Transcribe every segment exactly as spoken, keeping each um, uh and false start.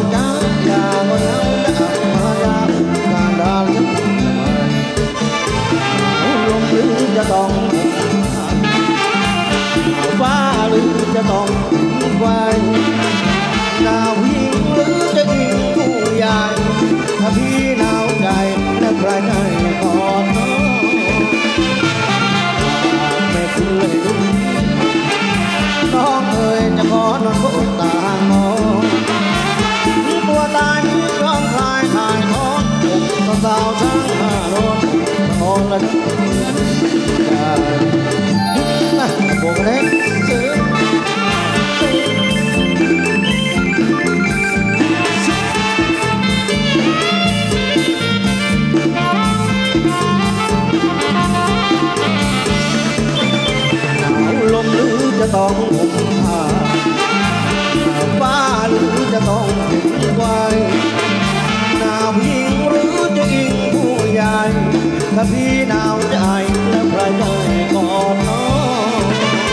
จ้าอย่ามาเล่าอย่ามายาการดาลฉันทำไมลมหรือจะต้องฟ้าหรือจะต้องไว้หนาวยิ่งหรือจะยิ่งผู้ใหญ่ถ้าพี่หนาวใจและใครได้กอดน้องไม่เคยรู้น้องเอ่ยจะขอนอนพบตามองตัวตายนี้ร้องคลายถ่ายทอดก็สาวช่างมารถมองละใจพวกเล็กซื้อลมหรือจะต้องห่มผ้าฟ้าหรือจะต้องถึงไว้หนาวยิ่งหรือจะยิ่งผู้ใหญ่ถ้าพี่หนาวใจแล้วใครจะกอดน้อง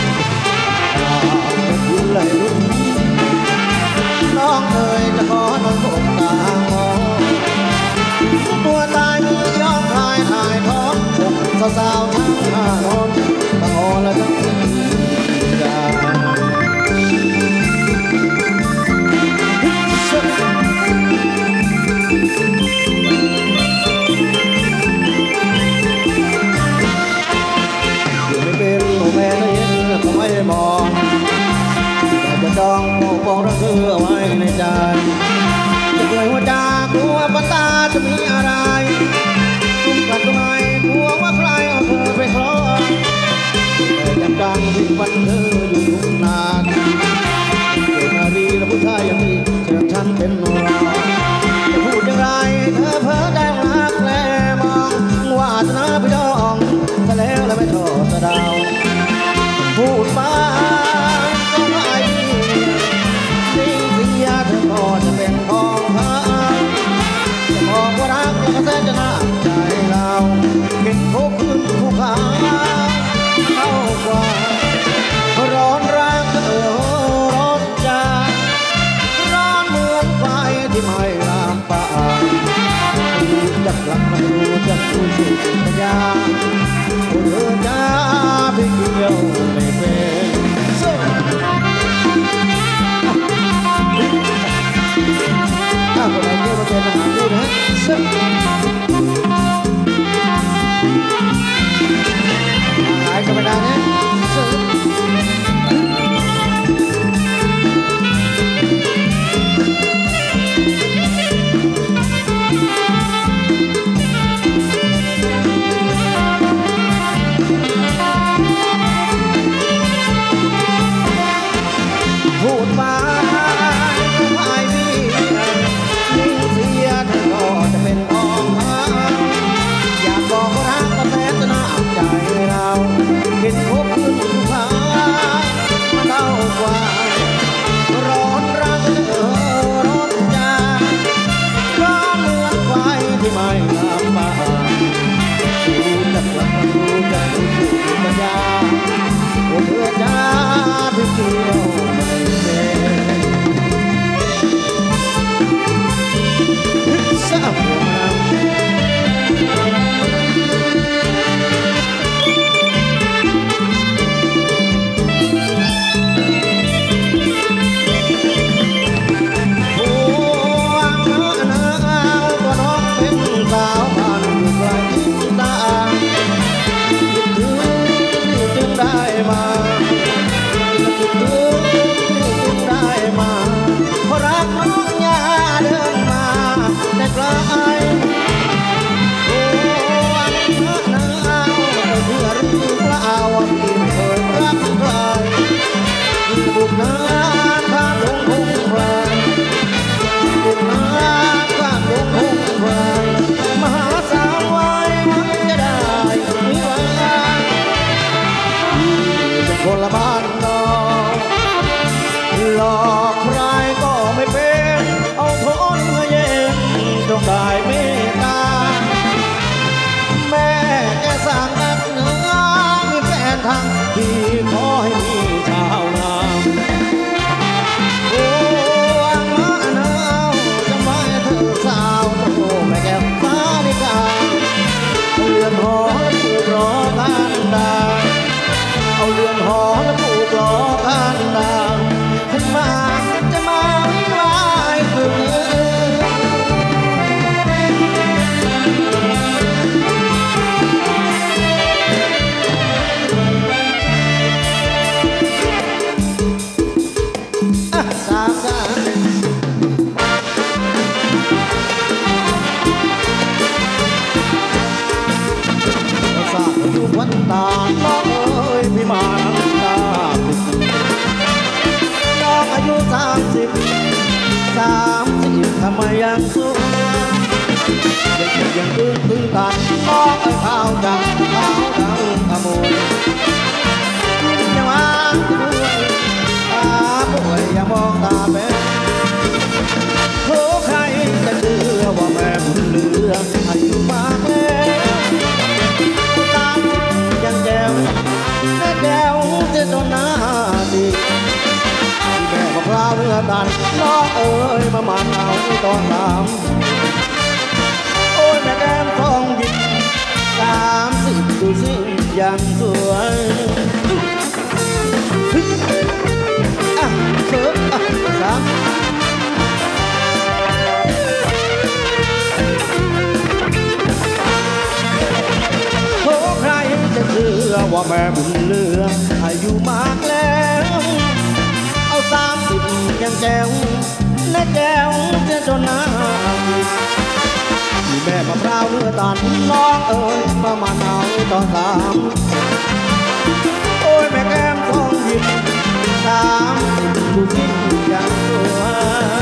เป็นผู้ไหลรุ่นน้องเอ่ยจะขอนอนกบตามองตัวตายมือยอมคลายถ่ายท้องสาวๆทั้งห้านอนตาอ่อนและทั้งมองแต่จะดองมองมองรักเธอเอาไว้ในใจจะกลัวหัวใจกลัวปัญตาจะมีอะไรตุ้มกันทำไมกลัวว่าใครเอาเธอไปครองแต่ยังดังที่วันเธออยู่ทุกนาทีเกิดนารีและผู้ชายยังมีเชื่อฉันเป็นรองจะพูดอย่างไรเธอเพ้อได้รักและมองว่าจะน่าไปดองแต่แล้วแล้วไม่ทอดจะดาวพูดมาก็ไม่สิ่งที่อยากเธอก็จะเป็นของเธอจะบอกว่ารักแล้วก็แสนจะน่าใจเราเก่งทุกคืนทุกคราเข้ากว่าร้อนแรงเออร้อนใจร้อนเหมือนไฟที่ไม่ลามปะรู้จักรักและรู้จักรู้สึกปัญญาเธอจ้าพี่เกี่ยวไม่เป็นถ้าคนไหนเกี่ยวกับเธอต้องหาดูนะหายกันไปนานเนี่ยพูดมาก็ไม่มียิ่งเสียเธอก็จะเป็นของเขาำตาน้องเอ้ยพี่มาน้ำตาน้องอายุสามสิบสามสิบทำไมยังสู้ยังยังตื้นตื้นตันน้องไอ้ข้าวจังข้าวดังขโมยยิ้มยังมาด้วยตาป่วยยังมองตาแบนโอ้ใครจะเชื่อว่าแม่บุญเหลืออายุมากแล้วตายังแจ๋วแม่แจ๋วจะจนหน้าดีแม่บอกลาเรือตันน้องเอ๋ยมามันเอาตอนสามโอ้ยแม่แก้มทองหยิบสามสิบดูสิยังสวยอ่ะเสิร์ฟอ่ะสามโอ้ใครจะเชื่อว่าแม่บุญเหลืออายุมากแล้วเอาสามสิบยังแจ๋วและแจ๋วจะจนหน้าที่แม่มะพร้าวเนื้อตันน้องเอ๋ยมามาหนาวตอนสามโอ้ยแม่แก้มทองหยิบสามสิบดูสิยังสวย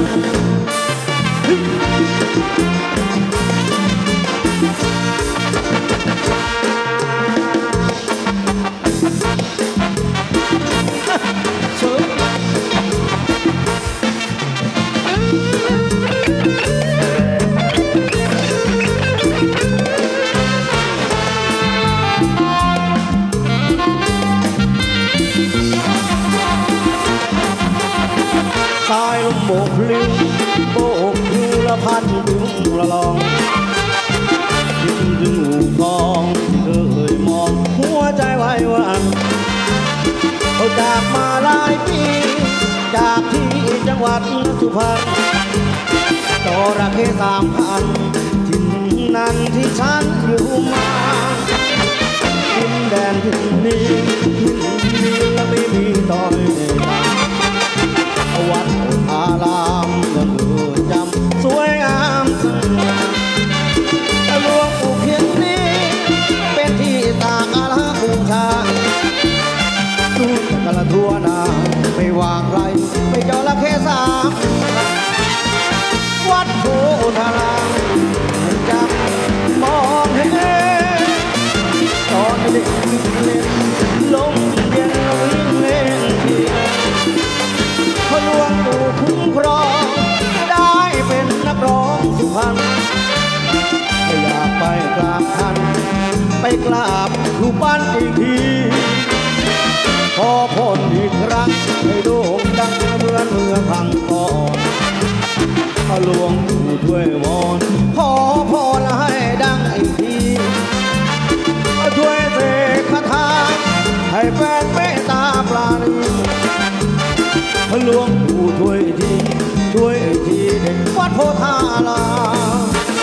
สายลมโบกพลิ้วโบกพลิ้วละพันดึงละลองดึงดึงหูทองที่เคยมองหัวใจไว้วันเขาจากมาหลายปีจากที่จังหวัดสุพรรณต่อระเคสามพันทิ่นนั้นที่ฉันอยู่มาทิ่นแดนทิ่นนี้ทิ่นนี้และไม่มีต่อยวัดอารามยังเอ่ยจำสวยงามสง่าหลวงปู่เขียนนี้เป็นที่ตากอาลัยบูชาดูกันละทั่วหน้าไม่วางไรไม่เจ้าละแค่สามวัดโพธารามจำมองเห็นตอนเด็กเล่นลมเย็นวิ่งเล่นที่พระหลวงปู่คุ้มครองได้เป็นนักร้องสุพรรณอยากไปกราบท่านไปกราบรูปปั้นอีกทีขอพรอีกครั้งให้โด่งดังเหมือนเมื่อครั้งก่อนพระหลวงปู่ช่วยวอนขอพรให้ดังอีกทีช่วยเสกคาถาให้แฟนเมตตาปราณีพระหลวงปู่ช่วยทีช่วยทีเด็กวัดโพธาราม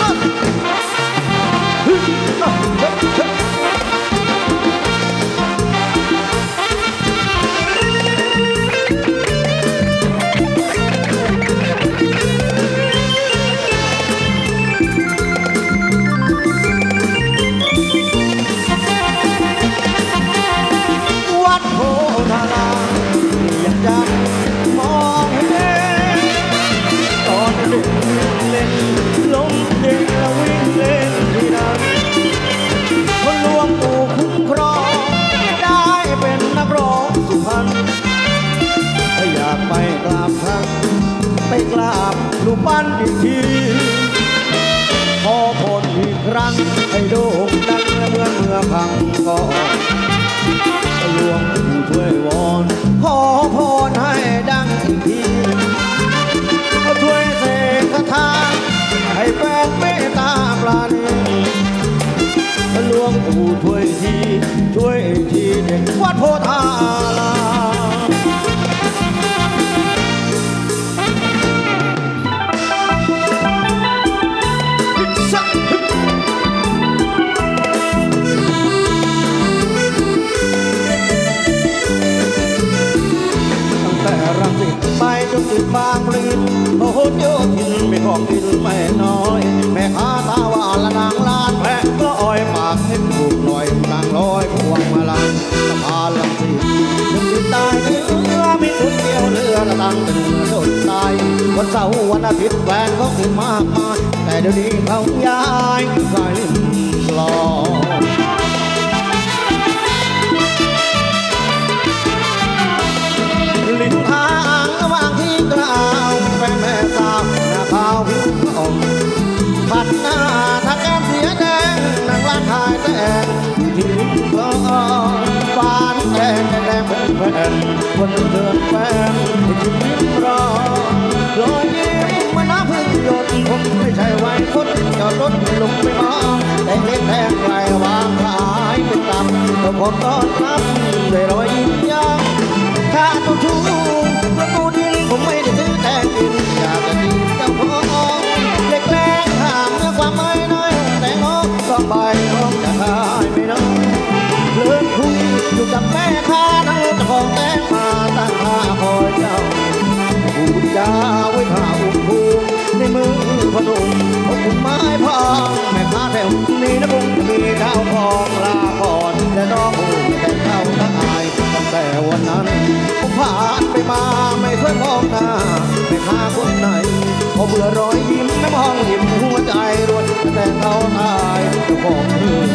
วัดโพธารามยังจำมองเห็นตอนเด็กเล่นลมเด็กแล้ววิ่งเล่นที่นั่นพระหลวงปู่คุ้มครองได้เป็นนักร้องสุพรรณถ้าอยากไปกราบท่านไปกราบรูปปั้นอีกทีขอพรอีกครั้งให้โด่งดังเหมือนเมื่อครั้งก่อนหลวงปู่ช่วยวอนขอพรให้ดังอีกทีช่วยเสกคาถาให้แฟนเมตตาปราณีหลวงปู่ช่วยทีช่วยทีเด็กวัดโพธารามรังสิตไปจนถึงบางปลีโอ้โหโยทินไม่ของกินไม่น้อยแม่ค้าตาหวานละนางลานแพะก็อ้อยปากเห็นถูกหน่อยนางลอยพวงวันเสาร์วันอาทิตย์แฟนก็มีมากมายแต่เดี๋ยวนี้เขาย้ายไปหลอกลิ้นทางระหว่างที่กล่าวแฟนแม่สาวหน้าขาวผิวอ่อนผัดหน้าถ้าแก้มเสียแดงนั่งร้านขายแตงที่ลิ้นกลองฟานแดงแดงเป็นแฟนวันเดือนแฟนที่ลิ้นรอรอยยิ้มมันน้ำพึ่งหยดผมไม่ใช่ไว้คนจอดรถลงไปมองแต่เล็กแทงไกลวางขายเป็นตับตัวคนต้อนรับด้วยรอยยิ้มยังถ้าต้องชูประตูดินผมไม่ได้ซื้อแต่กินอยากจะกินเจ้าของเล็กแรงห่างเมื่อความไม่น้อยแต่งอกก็ไปน้องจะขายไม่น้อยเลิกคุยอยู่กับแม่ค้านั่งเจ้าของแตงมาตั้งท่าคอยเจ้าพูดจาไว้ข่าอุ้มพูในมือพนมพกไม้พองแม่ค้าแถวนี้นะบุ้งมีเท้าพองลาก่อนและน้องหูแต่เท้าตายตั้งแต่วันนั้นผมผ่านไปมาไม่เคยมองหน้าแม่ค้าคนไหนพอเบื่อรอยยิ้มไม่มองยิ้มหัวใจรวนแต่เท้าตายเจ้าของเรื่อง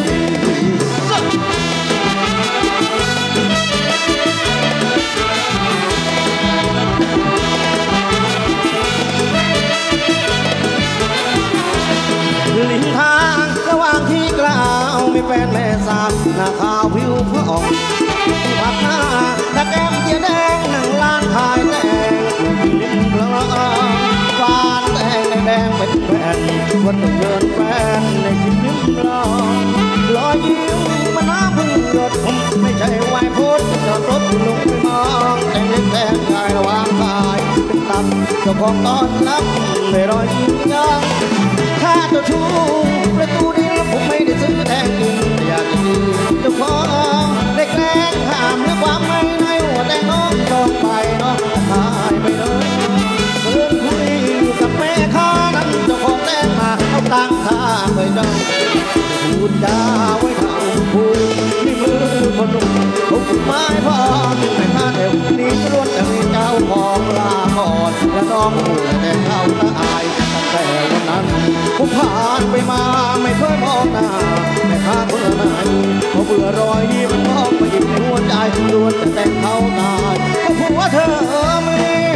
ลิ้นทางระหว่างที่กล่าวมีแฟนแม่สาวหน้าขาวผิวผ่องผัดหน้าตะแก้มเจียแดงนั่งร้านขายแตงลิ้นกลองฟานแตงแดงเป็นแฟนวันเดือนแฟนในชีวิตรอรอยยิ้มมันน้ำพึ่งหยดผมไม่ใช่ไวพุทธจอดรถลงไปมองแต่งเล็กแทงกายระหว่างกายเป็นตับเจ้าของต้อนรับในรอยยิ้มยังถ้าเจ้าชู้ประตูนี้ผมไม่ได้ซื้อแทงกินอยากจะกินเจ้าของเล็กแรงห้ามเรื่องความไม่ในหัวแต่น้องจองไปน้องหายไปเลยเดินคุยอยู่กับแม่ค้านั่นเจ้าของแตงมาเอาตังค่าไปจ้องพูดจาไว้ข่าวพูดที่มือคนหนุ่มพกไม้พองแม่ค้าแถวนี้ล้วนแต่มีเจ้าของลาก่อนและน้องหูแต่เท้าตายตั้งแต่วันนั้นผมผ่านไปมาไม่เคยมองหน้าแม่ค้าคนไหนพอเบื่อรอยยิ้มมองมาหยิบหัวใจล้วนแต่เท้าตายก็ผัวเธอมี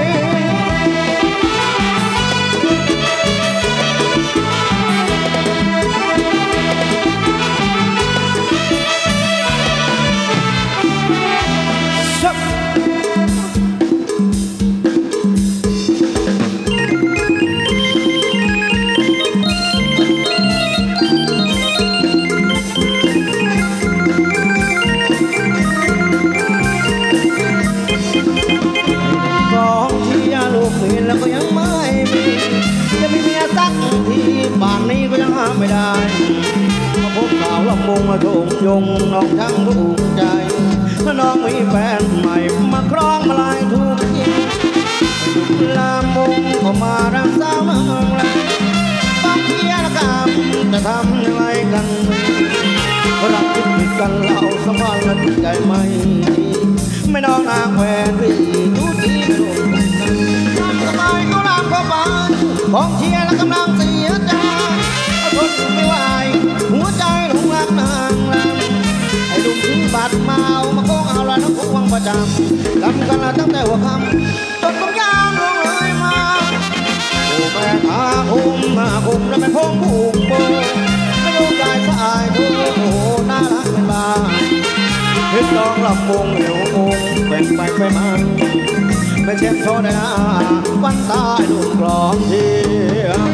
แล้วก็ยังไม่มีจะมีเมียสักทีบ้านนี้ก็ยังห้ามไม่ได้มาพบข่าวลำวงมาโถงยงน้องทั้งถูกใจถ้าน้องมีแฟนใหม่มาครองมาลายถูกยิงลำวงออกมารักสาวเมืองละบางทีละกันจะทำยังไงกันรักที่ผิดกันเราสมานและใจไม่ดีไม่น้องนางแฟนพี่รู้ที่รู้ทำไมก็รักก็ไปของเชียร์และกำลังเสียใจทนไม่ไหวหัวใจหลงรักนางลำไอ้ลุงซื้อบัตรมาเอามาโค้งเอาละน้ำควงประจำลำกันละตั้งแต่หัวค่ำจนต้องยามลงเลยมาโอ้แม่ตาคุ้มมาคุ้มแล้วแม่พงผูกโบไม่รู้ใจสายทุกโอ้น่ารักเป็นบ้าเห็นน้องลำวงเหลววงแบ่งไปไปมันไม่เช็ดโชว์ได้นะวันตายลูกกลองเทียม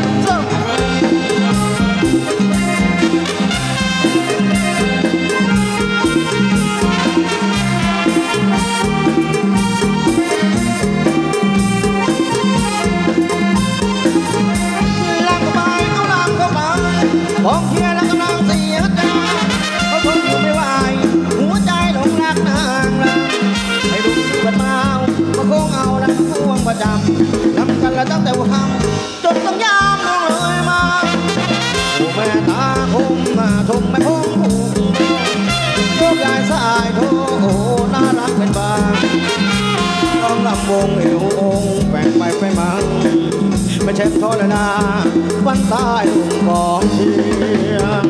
ลังไปเอาลังเข้าไปของเทียแล้วกำลังเสียใจเขาทนอยู่ไม่ไหวหัวใจหลงรักนางลำให้ดูบัดมามาโค้งเอาแล้วควงประจำนำกันละตั้งแต่หัวค่ำจนต้องยามลงเลยมาโอ้แม่ตาคมมาทมแม่พงผูกโยกย้ายสายโถโอ้น่ารักเป็นบ้าต้องลำวงเอวองแบ่งไปไปมาช็คทอลนาวันตายกองเชียง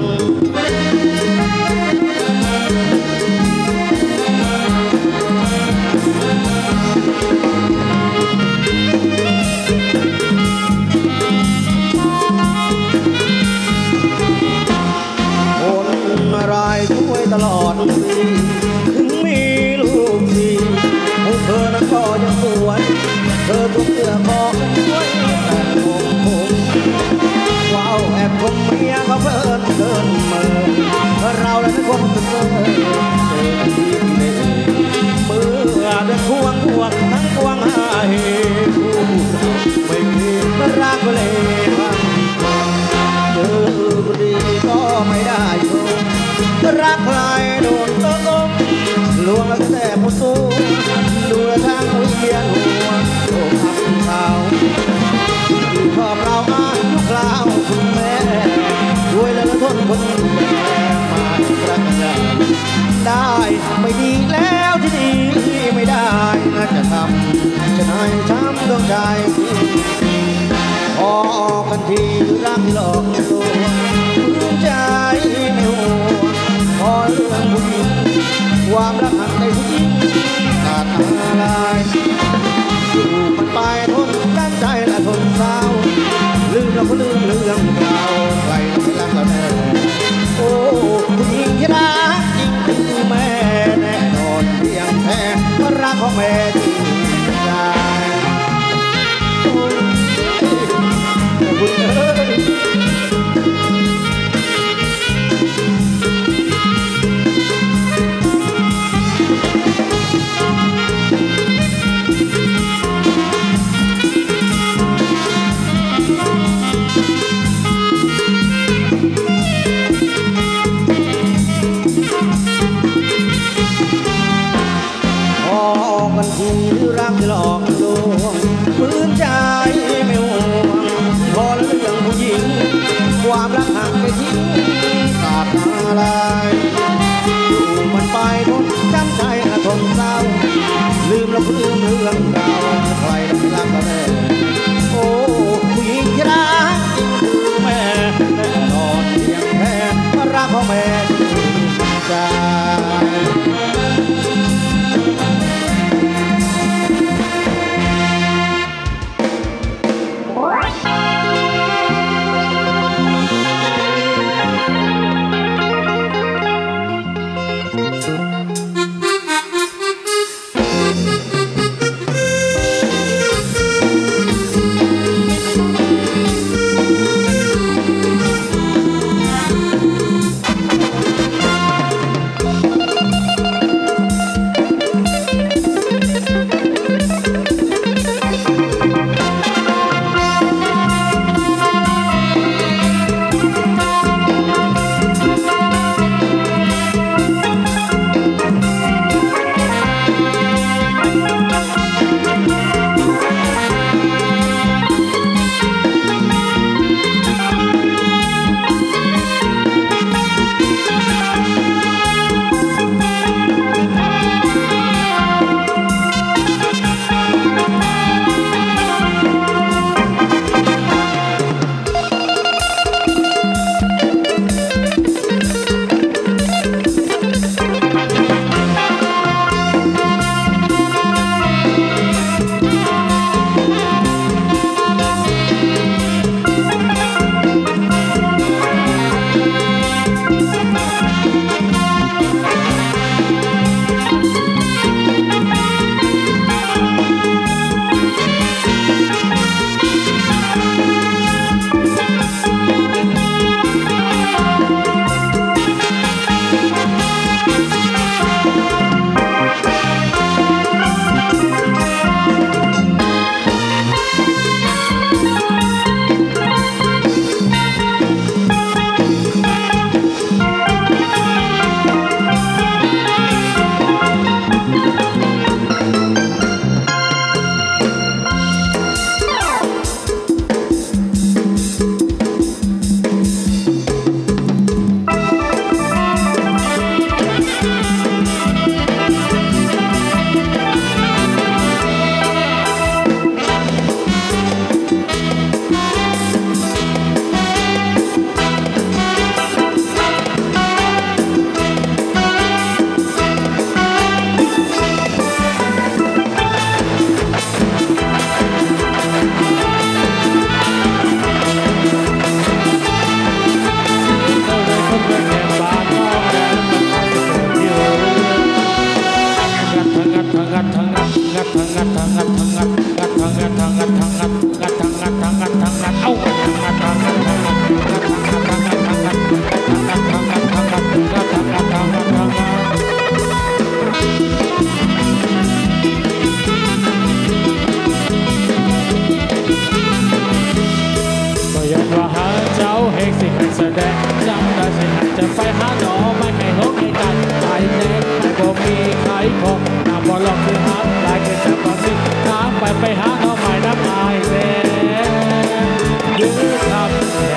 ตลอดปีถึงมีลูกสี่ให้เธอนั้นก็ยังสวยเธอทุกเสื้อของสวยแต่ผมผมว้าวแอบชมเมียเขาเพลินเดินเมื่อเราและทุกคนจะเจอเจอที่เล่เมื่อเดินควงควงทั้งควงหาเหตุไม่มีรักเลยเจอดีก็ไม่ได้ชมรักใครโดนตะกมลวงแล้วแต่ผู้สู้ดูแลทางเวียนหัวโอ้พักเขาที่ชอบเราอายุคราวคุณแม่ด้วยแล้วทนคนแม่มารักกันได้ไม่ดีแล้วที่ดีไม่ได้น่าจะทำจะให้ช้ำดวงใจพอออกกันทีรักที่หลอกลวงใจไม่ห่วงพอเรื่องผู้หญิงความรักหักในผู้หญิงขาดอะไรอยู่มันไปทนด้านใจและทนเศร้าลืมเราก็ลืมเรื่องเก่าใครไม่รักเราแน่โอ้ผู้หญิงที่รักจริงคือแม่แน่นอนเพียงแค่ว่ารักของแม่จริงใจคุณเอ๋ยรักที่หลอกลวงฝืนใจไม่ห่วงพอเรื่องผู้หญิงความรักห่างไปทิ้งขาดอะไรอยู่มันไปทนจำใจและทนเศร้าลืมแล้วก็ลืมเรื่องเก่าใครไม่รักเราแน่โอ้ผู้หญิงที่รักจริงคือแม่แน่นอนเพียงแค่รักของแม่จริงใจจะไปหาหนอไม่ให้นกให้กันไอ้แน่ไอ้บ่มีใครพอน้ำบ่หลอกคือหาลายก็จะมาสิน้ำไปไปหาหนอไม่น้ำอายแน่ยืดทำแน่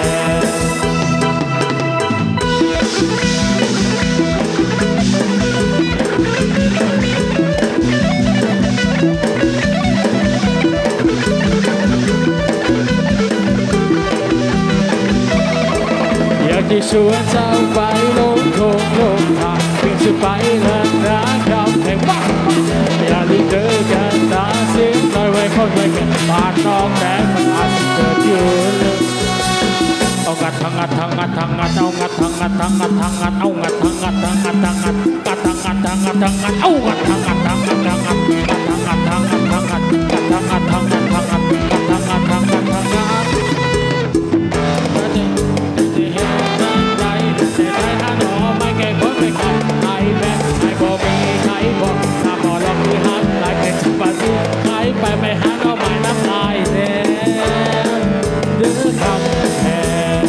ที่ชวนเจ้าไปลงโคงลงทางเพียงจะไปและรักคำแห่งบ้านอย่าลืมเจอกันตาเสียงหน่อยไว้คนไว้กันบาดนอกแต่มันอาจจะเกิดอยู่เลยเอางัดทางงัดทางงัดทางงัดเอางัดทางงัดทางงัดทางงัดเอางัดทางงัดทางงัดทางงัดงัดทางงัดทางงัดทางงัดเอางัดทางงัดทางงัดทางงัดงัดทางงัดทางงัดทางงัดงัดทางงัดทางงัดทางงัดงัดทางงัดทางงัดทางงัดไปไปหาเอาใหม่น้ำลายแน่ดื้อคำแทน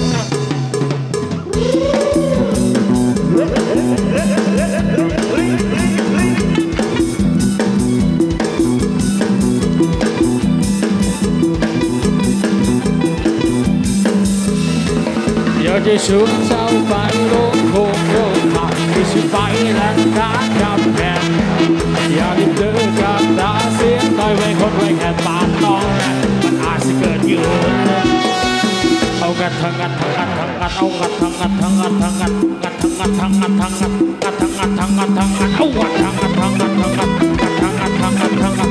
เดี๋ยวจะชวนเจ้าไปลงโคงลงทางที่จะไปและรักคำแทนอย่าลืมเจอกันตาเสียงต่อยไว้คนไว้แค่ปากน้องนะมันอาจจะเกิดอยู่เอางัดทางงัดทางงัดทางงัดเอางัดทางงัดทางงัดทางงัดงัดทางงัดทางงัดทางงัดงัดทางงัดทางงัดทางงัดเอางัดทางงัดทางงัดทางงัดงัดทางงัดทางงัดทางงัดงัดทางงัดทางงัดทางงัดทางงัดทางงัดทางงัด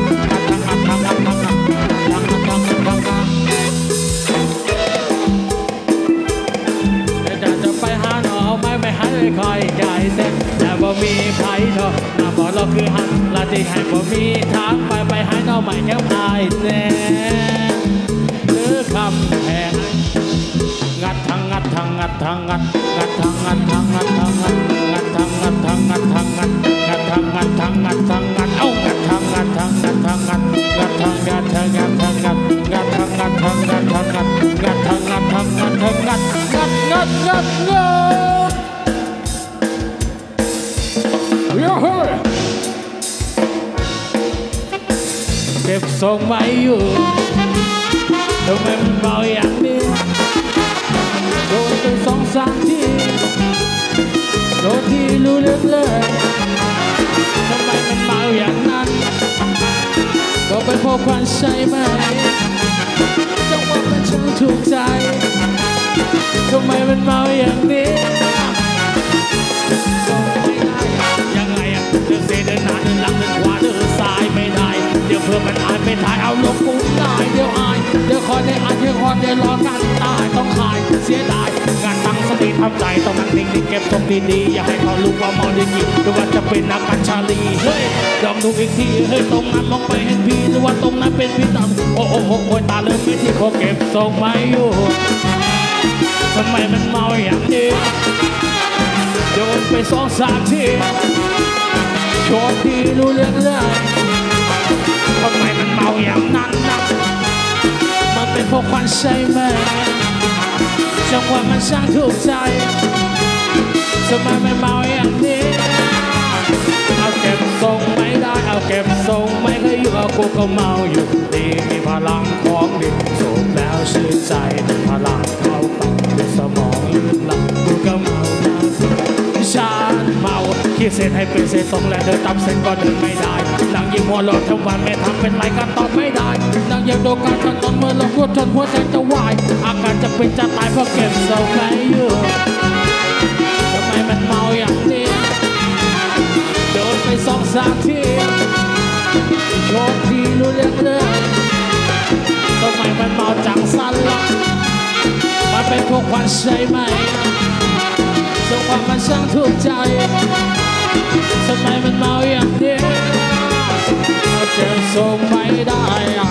จะไปหาหนอไม่ไม่หาเลยคอยใจเส้นแต่บ่มีไผ่เนาะน้ำบ่เราคือหันลาติให้บ่มีทางไปไปหาหนอใหม่แค่พายแน่หรือคำแพงงัดทางงัดทางงัดทางงัดงัดทางงัดทางงัดทางงัดงัดทางงัดทางงัดทางงัดงัดทางงัดทางงัดทางงัดเอางัดทางงัดทางงัดทางงัดงัดทางงัดทางงัดทางงัดงัดทางงัดทางงัดทางงัดงัดทางงัดทางงัดทางงัดงัดงัดงัดงัดเก็บทรงไม่อยู่ทำไมมันเบาอย่างนี้โดนไปสองสามทีโดนที่รู้เรื่องเลยทำไมมันเบาอย่างนั้นก็เป็นเพราะควันใช่ไหมจังหวะมันช่างถูกใจทำไมมันเบาอย่างนี้ยังไงอะเดินเซเดินหน้าเดินหลังเดินขวาเดินซ้ายไม่ได้เดี๋ยวเพื่อมันอายไม่ถ่ายเอาลงกุ้งได้เดี๋ยวอายเดี๋ยวคอยได้อายเดี๋ยวคอยได้รอกันตายต้องขายเสียดายงานตั้งสติทำใจต้องนั่งนิ่งๆเก็บทรงดีๆอย่าให้เขารู้ว่ามองดีๆหรือว่าจะเป็นนักการชาลีเฮ้ยลองดูอีกทีเฮ้ยตรงนั้นมองไปเห็นพี่หรือว่าตรงนั้นเป็นพี่ตั้มโอ้โอ้โอ้ตาเริ่มไปที่เขาเก็บทรงไม่อยู่ทำไมมันเมาอย่างนี้โดนไปสองสามทีโชดที่รู้เรื่องเลยทำไมมันเมาอย่างนั้นนะมันเป็นเพราะควันใช่ไหมจังหวะมันช่างถูกใจทำไมมันเมาอย่างนี้เอาเก็บทรงไม่ได้เอาเก็บทรงไม่เคยอยู่เอากูก็เมาอยู่ดีมีพลังของดิบสูบแล้วชื่นใจพลังเข้าไปด้วยสมองลื่นไหลกูก็เมาฉันเมาคิดเส้นให้เป็นเส้นตรงและเดินตามเส้นก็เดินไม่ได้นั่งยิ้มหัวเราะทั้งวันไม่ทำเป็นไรก็ตอบไม่ได้นั่งยังโดนการถนนเมื่อเราพูดจนหัวใจจะวายอาการจะเป็นจะตายเพราะเก็บเศร้าไม่อยู่ทำไมมันเมาอย่างนี้โดนไปสองสามทีโชคดีรู้เรื่องเลยทำไมมันเมาจังสั้นล่ะมันเป็นพวกควันใช่ไหมจังหวะมันช่างถูกใจทำไมมันเมาอย่างนี้เอาเจ็บทรงไม่ได้อะ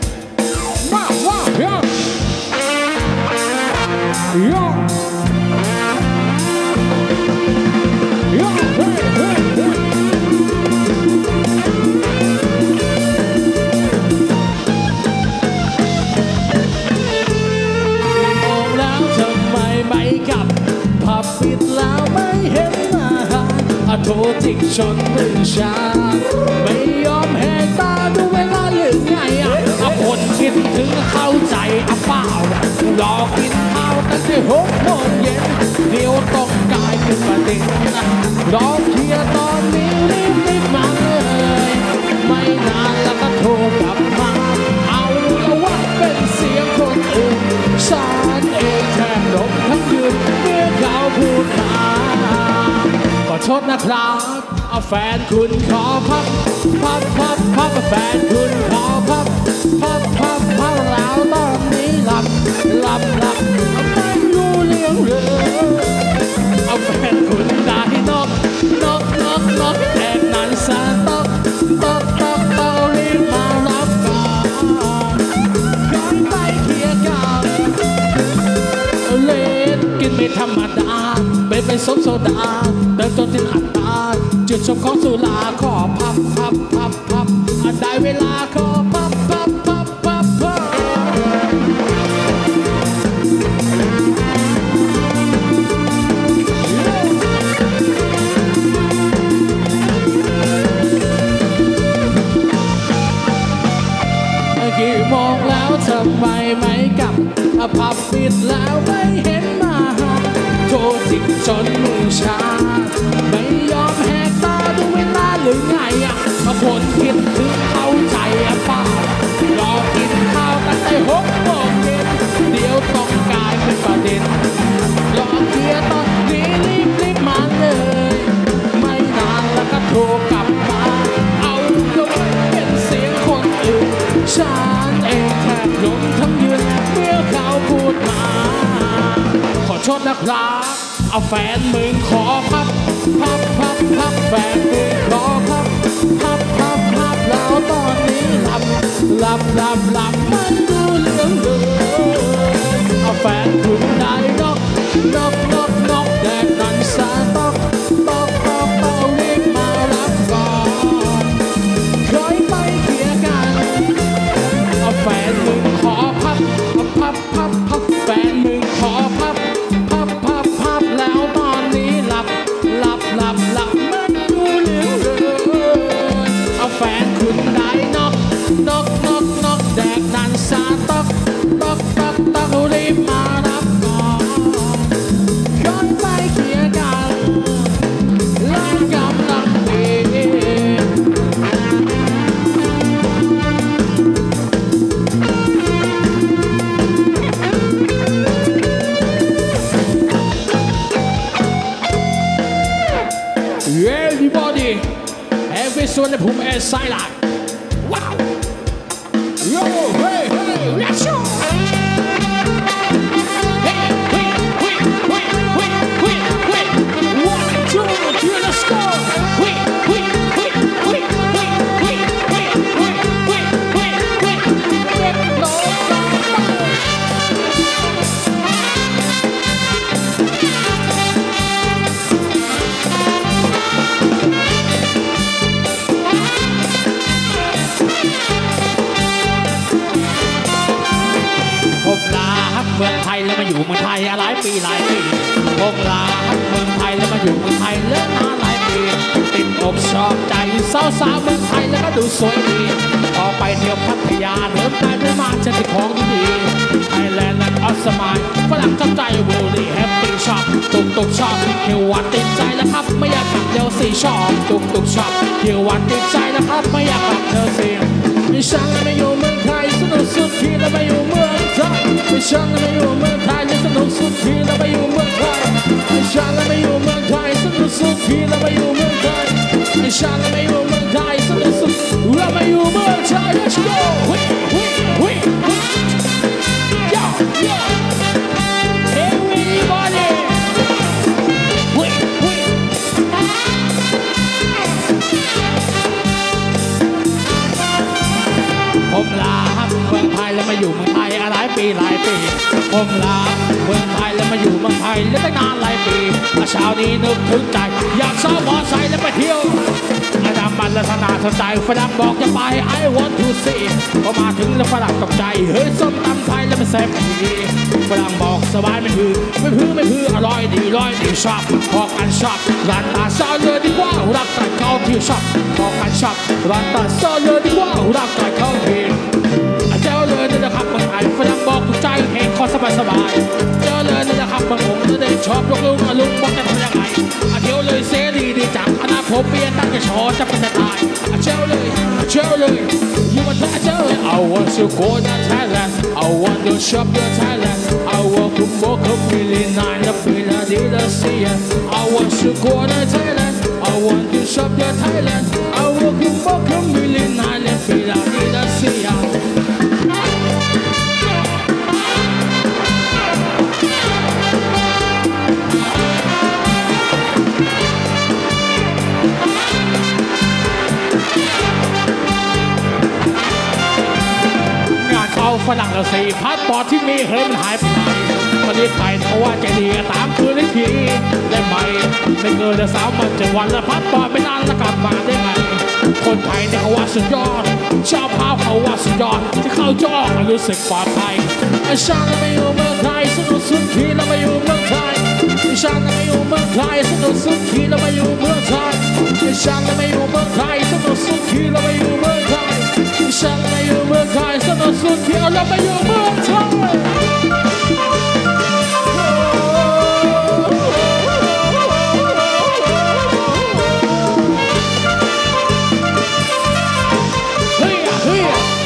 ว้าวว้าวย่อโทรจิกชนมือชาไม่ยอมแหกตาดูเวลาหรือไงอ่ะอาคนคิดถึงเข้าใจอ่ะเปล่ารอกินข้าวตั้งแต่หกโมงเย็นเดี๋ยวต้องกลายเป็นประเด็นนะรอเคลียร์ตอนนี้รีบรีบมาเลยไม่นานแล้วก็โทรกลับมาเอาละว่าเป็นเสียงคนอื่นฉันเองแทบหลงทั้งยืนเมื่อเขาพูดมาขอโทษนะครับเอาแฟนคุณขอพับพับพับพับแฟนคุณขอพับพับพับพับแล้วตอนนี้หลับหลับหลับไม่รู้เรื่องเลยเอาแฟนคุณได้นกนกนกนกแอบนั้นซะตกตกตกตกรีบมารับก่อนย้อนไปเคลียร์กันเล่นกินไม่ธรรมดาเป็นไปสมโซดาเติมจนสิ้นอัตราจุดชมของสุราขอพับพับพับพับได้เวลาขอพับพับพับพับพับกี่โมงแล้วทำไมไม่กลับพับปิดแล้วไม่เห็นมาโทรจิกจนมือชาไม่ยอมแหกตาดูเวลาหรือไงอ่ะคนคิดถึงเข้าใจอ่ะเปล่ารอกินข้าวกันได้หกโมงเย็นเดี๋ยวต้องกลายเป็นประเด็นรอเคลียร์ตอนนี้รีบรีบมาเลยไม่นานแล้วก็โทรกลับมาเอาก็ไม่เป็นเสียงคนอื่นฉันเองแทบหลงทั้งยืนเมื่อเขาพูดมาขอโทษนะครับเอาแฟนมึงขอพับพับพับพับแฟนมึงขอพับพับพับพับแล้วตอนนี้หลับหลับหลับหลับไม่รู้เรื่องเลยเอาแฟนคุณได้นกนกนกนกแดดนั้นซะตอกตอกตอกตอกรีบมารับก่อนคอยไปเคลียร์กันเอาแฟนมึงขอพับพับพับพับแฟนมึงขอพับพับพับพับแล้วตอนนี้หลับหลับหลับหลับไม่รู้เรื่องเลยเอาแฟนคุณได้นกนกนกนกแดกนันซาตอกตอกตอกตอกรีบมารับก่อนย้อนไปเคลียร์กันและกำลังดีEverybody, everyone in the is silent. Wow! Yo, hey, hey, let's go! Hey, wait, wait, wait, wait, wait, wait. One, two, three, let's go! Wait, wait, wait, wait, wait, wait, wait, wait, wait, wait, wait. Get low, low, low. ผมลาฮักเมืองไทยแล้วมาอยู่เมืองไทยหลายปีหลายปีผมลาฮักเมืองไทยแล้วมาอยู่เมืองไทยเลิกมาหลายปีติดอกชอบใจสาวสาวเมืองไทยแล้วก็ดูสวยดีออกไปเที่ยวพัทยาเดินไปเดินมาจะได้ของดีไทยแลนด์และออสมายฝรั่งชอบใจบูรี่แฮปปี้ชอบตุกตุกชอบเที่ยววันติดใจแล้วครับไม่อยากกลับเที่ยวสี่ชอบตุกตุกชอบเที่ยววันติดใจแล้วครับไม่อยากกลับเที่ยวสี่ไม่ช่างไม่อยู่เมืองไทยสนุกสุดที่แล้วไม่อยู่เมืองไทยไม่ช่างไม่อยู่เมืองไทยสนุกสุดที่แล้วไม่อยู่เมืองไทยไม่ช่างไม่อยู่เมืองไทยสนุกสุดที่แล้วไม่อยู่เมืองไทยไม่ช่างไม่อยู่เมืองไทยสนุกสุดแล้วไม่อยู่เมืองไทย Let's go เฮ้ยเฮ้ยเฮ้ย Yo yo Everybody เฮ้ยเฮ้ยผมลาเมืองไทยแล้วมาอยู่เมืองไทยหลายปีหลายปีผมลาเมืองไทยแล้วมาอยู่เมืองไทยแล้วตั้งนานหลายปีเช้านี้นึกถึงใจอยากซ้อมมอไซค์แล้วไปเที่ยวอาดามมากันและทนาสนใจฝรั่งบอกจะไป I want to see พอมาถึงแล้วฝรั่งตกใจเฮ้ยส้มตำไทยแล้วมันแซ่บดีฝรั่งบอกสบายไม่พื้ไม่พื้ไม่พื้อร่อยดีร่อยดีชอบพอกันชอบร้านตาซาเลยดีกว่ารักกันเข้าที่ชอบพอกันชอบร้านตาซาเลยดีกว่ารักกันเข้าที่เจ้าเลยนี่นะครับเมืองไทยฝรั่งบอกถูกใจเองขอสบายสบายเจ้าเลยนี่นะครับเมืองผมจะได้ชอบยกลุงลุงบอกจะทำยังไงเที่ยวเลยเสรีดีจังอนาคตเปลี่ยนตั้งแต่ชอจะเป็นจะตายเจ้าเลยเจ้าเลยอยู่บนท่าเจ้าเลย I want to go to Thailand I want to shop in Thailand I want to walk a million nine the feel I did the sea I want to go to Thailand I want to shop in Thailand I want to walk a million nine the feel I did the seaฝรั่งเราสี่พาสปอร์ตที่มีเฮ้ยมันหายไปไหนประเทศไทยเพราะว่าใจดีตามคืนได้ทีได้ไหมไม่เกินเดือนสามวันเจ็ดวันแล้วพาสปอร์ตไม่นานแล้วกลับมาได้ไงคนไทยเนี่ยเขาว่าสุดยอดชาวพาวเขาว่าสุดยอดที่เข้าจอรู้สึกปลอดภัยไอ้ชาติไม่อยู่เมืองไทยสนุกสุดทีแล้วไม่อยู่เมืองไทยไอ้ชาติไม่อยู่เมืองไทยสนุกสุดทีแล้วไม่อยู่เมืองไทยไอ้ชาติไม่อยู่เมืองไทยสนุกสุดทีแล้วไม่อยู่เมืองไทยฉันไม่อยู่เมืองไทยสนุกสุดเที่ยวแล้วไม่อยู่เมืองไทยเฮ้ยเฮ้ย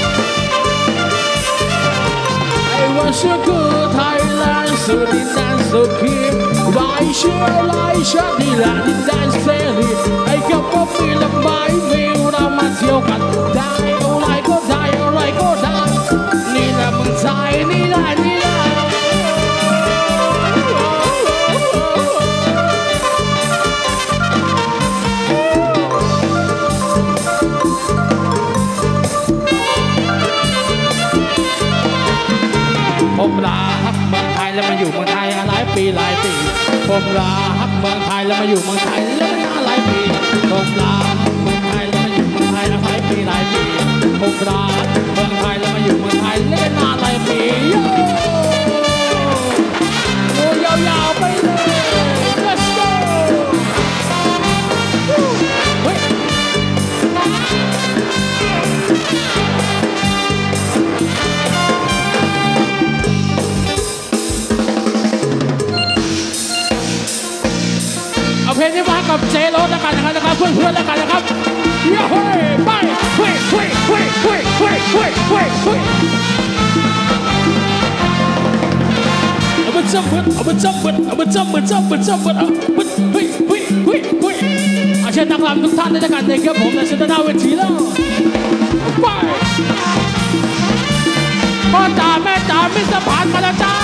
ไอ้วันสุดไทยแลนด์สุดดินแดนสุขีไล่เชื่อไล่ชาติแลนด์ดินแดนเสรีไอ้กับพวกมีลำบากมีเรามาเที่ยวกันได้อะไรก็ได้อะไรก็ได้นี่แหละเมืองไทยนี่แหละนี่แหละผมลาฮักเมืองไทยแล้วมาอยู่เมืองไทยหลายปีหลายปีผมลาฮักเมืองไทยแล้วมาอยู่เมืองไทยแล้วหลายปีผมลาฮักเมืองไทยแล้วมาอยู่เมืองไทยหลายปีหลายปีผมลาเมืองไทยแล้วมาอยู่เมืองไทยแล้วนานหลายปีโอ้ยาวๆไปเลย let's go เฮ้ยเอาเพลงนี้มากับเจโรสแล้วกันนะครับเพื่อนๆแล้วกันนะครับเย้ไปเฮ้ยเฮ้ยเฮ้ยเฮ้ยเฮ้ยเฮ้ยเฮ้ยเฮ้ยเอาไปจับมันเอาไปจับมันเอาไปจับมันจับมันจับมันเอาเฮ้ยเฮ้ยเฮ้ยเฮ้ยอาเชิญนักรำทุกท่านด้วยกันนะครับผมและเชิญหน้าเวทีแล้วไปพ่อจ๋าแม่จ๋ามิสผ่านมาแล้วจ้า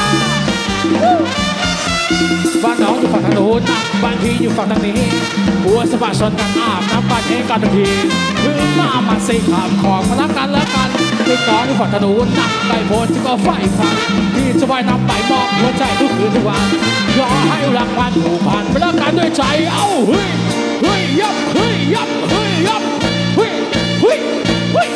บ้านน้องอยู่ฝั่งทางโน้นบ้านพี่อยู่ฝั่งทางนี้หัวสะบัดชนกันอาบน้ำปัดเองกันทันทีถึงมามาสิขับของมารักกันแล้วกันพี่น้องอยู่ฝั่งทางโน้นใกล้โพสที่ก็ไฟฟันพี่จะว่ายน้ำไปมองหัวใจทุกคืนทุกวันรอให้รักพันผูกพันมารักกันด้วยใจเอ้าเฮ้ยเฮ้ยยับเฮ้ยยับเฮ้ยยับเฮ้ยเฮ้ยเฮ้ย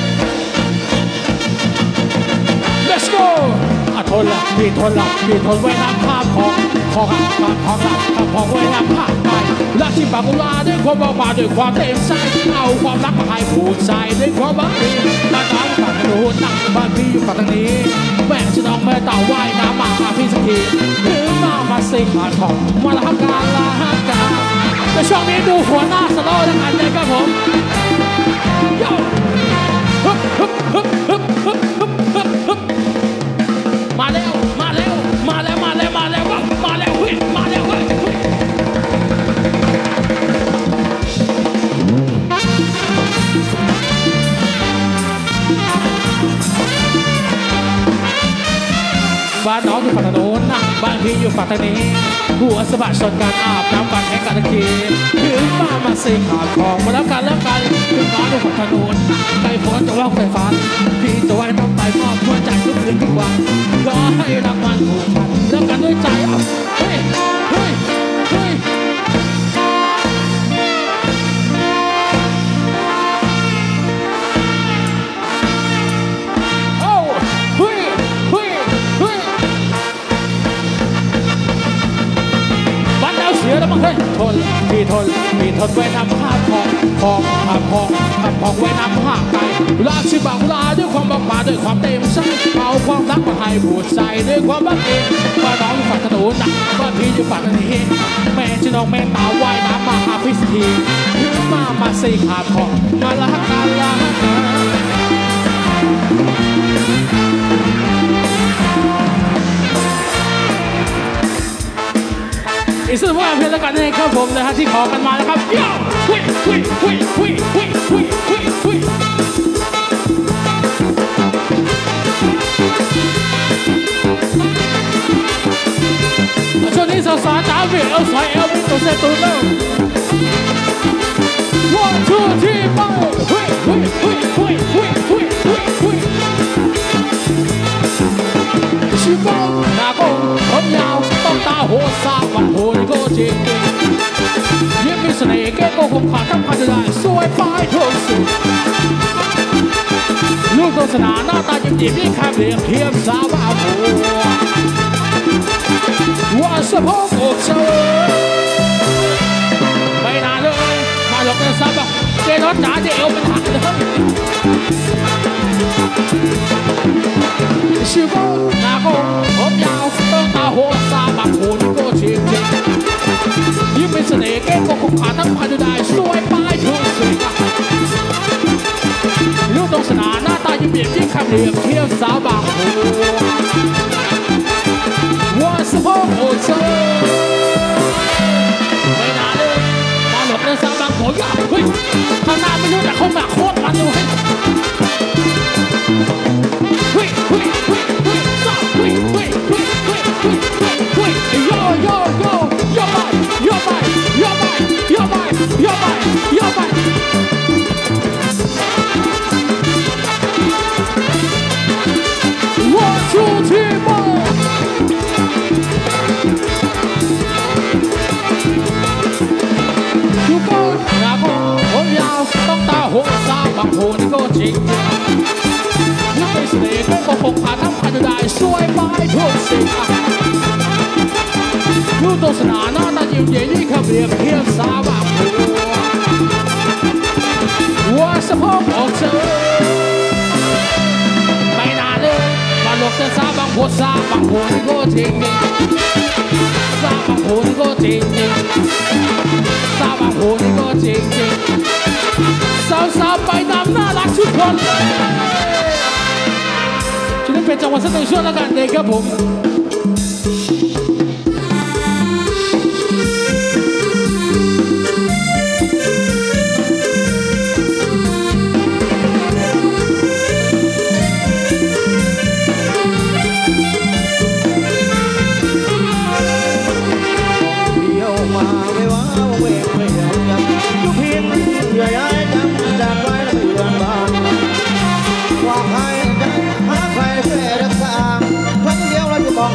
let's go อ่ะทนละพี่ทนละพี่ทนไว้น้ำข้ามของของข้ามของหลับข้ามของไว้น้ำข้ามไปรักที่ปากกุลาด้วยความบอกมาด้วยความเต็มใจเอาความรักมาให้ผูกใจด้วยความบังเอิญบ้านน้องฝั่งทางโน้นบ้านพี่อยู่ฝั่งทางนี้แม่ฉันน้องแม่เต่าว่ายน้ำมาหาพี่สักทีถึงมามาสิขาดของมาละการละการแต่ช่วงนี้ดูหัวหน้าสโลว์แล้วกันเลยครับผมมาแล้วมาแล้วมาแล้วมาแล้วมาแล้วมาแล้วเฮ้ยมาแล้วเฮ้ยบ้านน้องอยู่ฝั่งโน้นนะบ้านพี่อยู่ฝั่งทางนี้หัวสะบัดชนกันอาบน้ำกันแข่งกันตะกี้ถึงมามาสิขาดของมาแล้วกันแล้วกันถึงน้องอยู่ฝั่งทางโน้นใกล้พ้นจะว่างไฟฟ้าพี่จะว่ายน้ำไปมอบหัวใจทุกคืนทุกวันรอให้รักมันผูกพันแล้วกันด้วยใจอ่ะเฮ้ยเฮ้ยเฮ้ยแล้วมั้งเฮ้ยทนพี่ทนพี่ทนไว้นำข้าทองทองข้าทองข้าทองไว้นำข้าไก่รักชิบังลาด้วยความบังมาด้วยความเต็มใจเอาความรักมาให้ผู้ใจด้วยความบังเองว่าน้องฝันถนนหนักว่าพี่จะฝันนี้แม่จะน้องแม่ตาว่ายน้ำมาหาพี่สักทีมามาสี่ขาทองมาละกันละอีกสักวันเพลงแล้วกันนะครับผมนะฮะที่ขอกันมานะครับเย้หุยหุยหุยหุยหุยหุยหุยหุยช่วงนี้สาวๆจ๋าเวียเอาสายเอลเป็นตัวเซตุนแล้ว one two three four หุยหุยหุยหุยหุยหุยหุยหุยชิบะหน้าโกงผมยาวต้องตาหัวซาบันโหนก็จริงยิ่งมีเสน่ห์แกก็คงขาดทั้งพันได้สวยไปทุกสิ่งลูกโฆษณาหน้าตายิ้มยิ้มยิ่งแค่เรียบเทียบสาวบ้าบัวว่าสะโพกอกเธอไม่นานเลยมาหลอกกันซ้ำแบบเกล้รจ๋าเดี๋ยวเป็นหักเลยชิบะหน้าโกงผมยาวต้องตาหัวซาบันโหนก็จริงยิ่งเป็นเสน่ห์แกก็คงขาดทั้งพันได้สวยไปทุกสิ่งลูกโฆษณาหน้าตายิ้มยิ้มยิ่งแค่เรียบเทียบสาวบ้าบัวว่าสะโพกอกเธอไม่นานเลยมาหลบในสาวบางโผล่ยับเฮ้ยข้างหน้าไม่รู้แต่เขาหนักโคตรมันเลยเฮ้ยเฮ้ยเฮ้ยเฮ้ยสาวเฮ้ยเฮ้ยเฮ้ยเฮ้ยเฮ้ยเฮ้ยโยโยโยโยไปโยไปโยไปโยไปโยไปโยไปone two three fourอยู่บนหน้าผมผมยาวต้องตาหัวซาบางโหนก็จริงยิ่งเป็นเสน่ห์ก็คงขาดทั้งพันได้สวยไปทุกสิ่งลูกโฆษณาหน้าตายิ้มยิ้มยิ่งแค่เรียบเทียบสาวบางโหว่าสะโพกอกเธอไม่นานเลยมาหลอกแต่สาวบางโหสาวบางโหนก็จริงสาวบางโหนก็จริงสาวบางโหนก็จริงสาวๆไปตามน่ารักทุกคนเลยช่วยเป็นจังหวะสักหนึ่งช่วงแล้วกันเลยครับผมบอก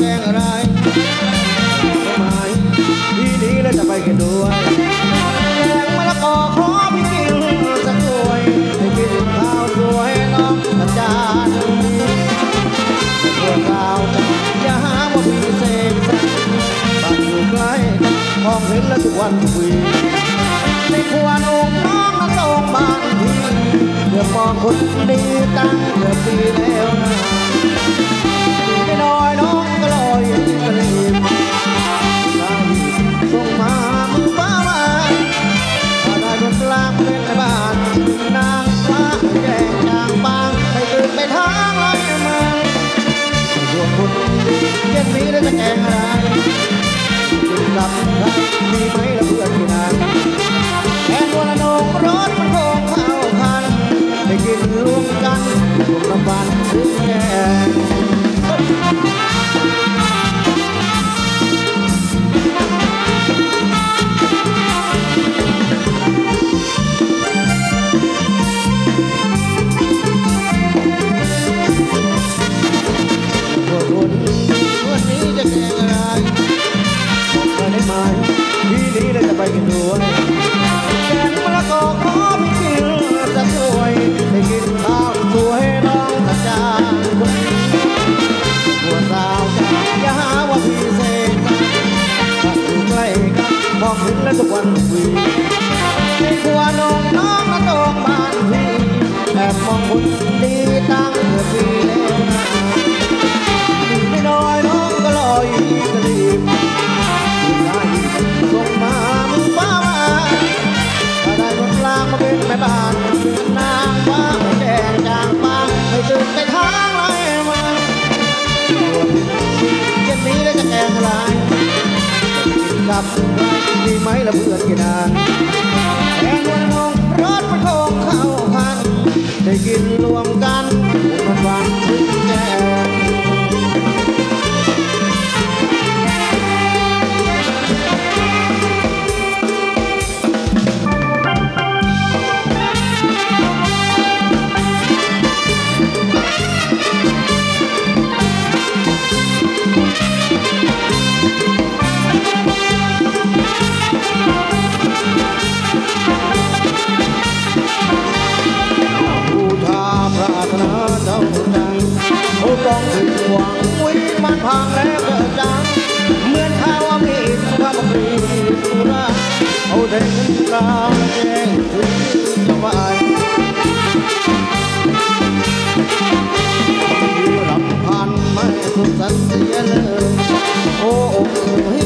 แกงอะไรไม่หมายทีนี้แล้วจะไปกันด้วยแกงมะละกอขอพี่กินสักถ้วยให้กินข้าวสวยน้องอาจารย์พวกเราอย่าหาว่าพี่เสกสรรบ้านอยู่ใกล้มองเห็นแล้วทุกวันวีในควรองค์น้องนั้นตรงบ้านพี่เพื่อมองคนดีตั้งเกือบปีแล้วนะไม่น้อยน้องก็ลอยกระลิบส่งมามือฟ้ามาถ้าได้คนกลางเป็นในบ้านนางฟ้าแย่งจางบางไม่ตื่นไปทางไรมาดวงคนเย็นนี้ได้จะแกงอะไรกินกับใครมีไหมละเพื่อนที่นั่นแค่ตัวละนงรถมันคงเข้าคันได้กินรวมกันรวมน้ำบันถึงแกงวันนี้จะแกงอะไรบอกเธอได้ไหมทีนี้เราจะไปกันด้วยแกงมะละกอขอพี่กินจะสวยให้กินข้าวสวยน้องอาจารย์คนนี้หัวสาวจะอย่าหาว่าพี่เสกสรรถ้าอยู่ใกล้กันมองเห็นแล้วทุกวันวีในครัวน้องน้องมาตรงบ้านพี่แอบมองคนดีตั้งเกือบปีแล้วนะไม่น้อยน้องก็ลอยกระลิบได้ส่งมามือฟ้ามาถ้าได้คนกลางมาเป็นแม่บ้านนางฟ้าแดงจางปางให้ตื่นไปทางไรมาเย็นนี้ได้จะแกงอะไรกินกับใครดีไหมละเพื่อนกินนานแกงวันนงรถมันคงเข้าพันได้กินรวมกันวันวันถึงแกงต้องถึงหวังวิ่งมันพังแล้วเกิดจังเหมือนข้าวว่ามีข้าวมีสุราเอาเด็กกลางแจ้งถึงสบายที่รำพันไม่สุดสันเสียเลยโอ้โอ้